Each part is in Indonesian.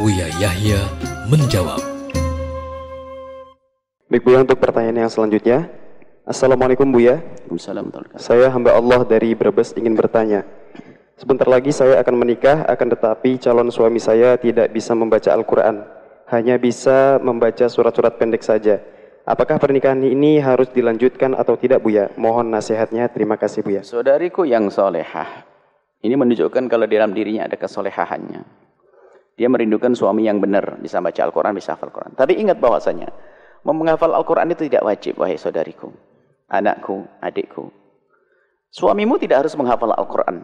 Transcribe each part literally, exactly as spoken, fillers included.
Buya Yahya menjawab. Baik Buya, untuk pertanyaan yang selanjutnya. Assalamualaikum Buya. Waalaikumsalam. Saya hamba Allah dari Brebes ingin bertanya. Sebentar lagi saya akan menikah, akan tetapi calon suami saya tidak bisa membaca Al-Quran, hanya bisa membaca surat-surat pendek saja. Apakah pernikahan ini harus dilanjutkan atau tidak Buya? Mohon nasihatnya, terima kasih Buya. Saudariku yang solehah, ini menunjukkan kalau di dalam dirinya ada kesolehahannya. Dia merindukan suami yang benar, bisa baca Al-Quran, bisa hafal Al-Quran. Tapi ingat bahwasanya, menghafal Al-Quran itu tidak wajib, wahai saudariku, anakku, adikku. Suamimu tidak harus menghafal Al-Quran.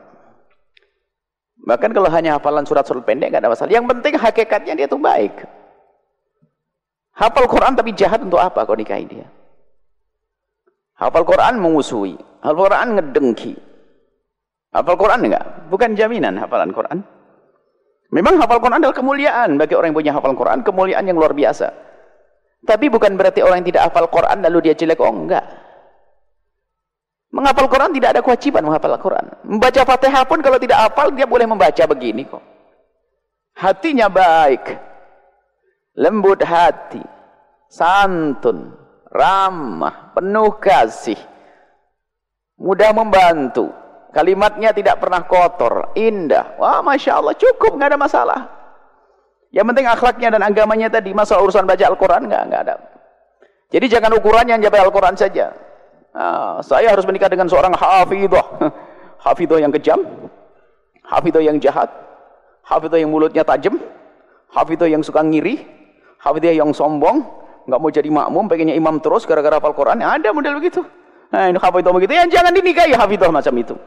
Bahkan kalau hanya hafalan surat-surat pendek, tidak ada masalah. Yang penting hakikatnya dia itu baik. Hafal Quran tapi jahat untuk apa kau nikahi dia? Hafal Quran mengusui, hafal Quran ngedengki. Hafal Quran enggak? Bukan jaminan hafalan Quran. Memang hafal Quran adalah kemuliaan bagi orang yang punya hafal Quran, kemuliaan yang luar biasa. Tapi bukan berarti orang yang tidak hafal Quran lalu dia jelek. Oh enggak. Menghafal Quran tidak ada kewajiban menghafal Quran. Membaca Fatihah pun kalau tidak hafal dia boleh membaca begini kok. Hatinya baik. Lembut hati, santun, ramah, penuh kasih, mudah membantu, kalimatnya tidak pernah kotor, indah. Wah, Masya Allah, cukup, nggak ada masalah. Yang penting akhlaknya dan agamanya tadi, masalah urusan baca Al-Quran nggak, nggak ada. Jadi jangan ukurannya baca Al-Quran saja. Nah, saya harus menikah dengan seorang hafidhah, hafidhah yang kejam, hafidhah yang jahat, hafidhah yang mulutnya tajam, hafidhah yang suka ngiri, hafidhah yang sombong, nggak mau jadi makmum, pengennya imam terus gara-gara hafal Quran. Ada model begitu. Nah, ini hafidhah begitu, ya jangan dinikahi hafidhah macam itu.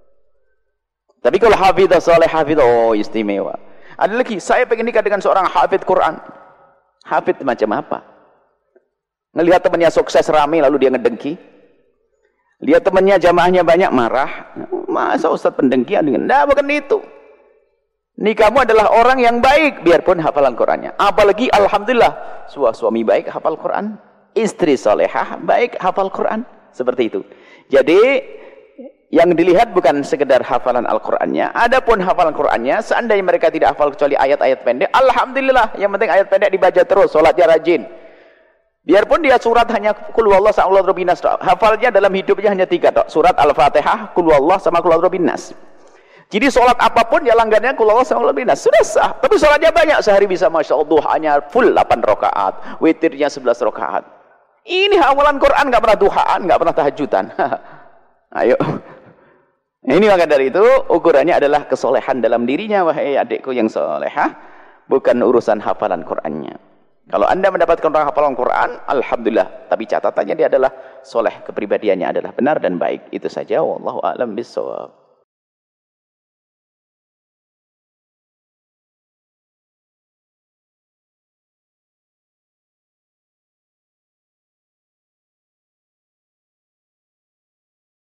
Tapi kalau hafidhah soleh, hafidhah, oh istimewa. Ada lagi, saya pengen nikah dengan seorang hafidh Quran. Hafidh macam apa? Ngelihat temannya sukses rame lalu dia ngedengki. Lihat temannya jamaahnya banyak marah. Masa ustaz pendengkian dengan? Nah, bukan itu. Nikahmu adalah orang yang baik, biarpun hafalan Qurannya. Apalagi alhamdulillah, suami suami baik hafal Quran, istri solehah baik hafal Quran, seperti itu. Jadi yang dilihat bukan sekedar hafalan Al-Qurannya. Adapun hafalan Qurannya, seandainya mereka tidak hafal kecuali ayat-ayat pendek, alhamdulillah, yang penting ayat pendek dibaca terus, sholatnya rajin. Biarpun dia surat hanya Qul huwallahu ahad Allahu nas, hafalnya dalam hidupnya hanya tiga, surat Al-Fatihah, Qul huwallahu sama Qul huwallahu nas. Jadi sholat apapun ya langgannya Qul huwallahu sama Qul huwallahu nas, sudah sah. Tapi sholatnya banyak, sehari bisa Masya Allah, duhanya full delapan rakaat, witirnya sebelas rakaat. Ini hafalan Quran, nggak pernah duhaan, nggak pernah tahajudan. Ayo. Ini maka dari itu ukurannya adalah kesolehan dalam dirinya, wahai adikku yang solehah, bukan urusan hafalan Qurannya. Kalau anda mendapatkan orang hafalan Quran, alhamdulillah. Tapi catatannya dia adalah soleh, kepribadiannya adalah benar dan baik. Itu saja. Wallahu a'lam bishawab.